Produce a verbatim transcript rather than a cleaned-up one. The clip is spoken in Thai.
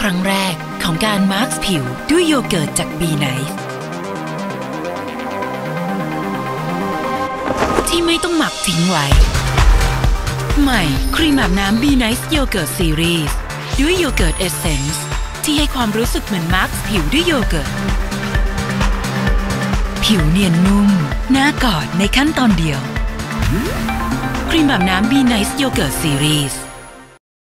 ครั้งแรกของการมาร์คผิวด้วยโยเกิร์ตจาก บี ไนซ์ ที่ไม่ต้องหมักทิ้งไว้ใหม่ครีมอาบน้ำ บี ไนซ์ โยเกิร์ตซีรีส์ด้วยโยเกิร์ตเอสเซนส์ที่ให้ความรู้สึกเหมือนมาร์คผิวด้วยโยเกิร์ตผิวเนียนนุ่มน่ากอดในขั้นตอนเดียวครีมอาบน้ำ บี ไนซ์ โยเกิร์ตซีรีส์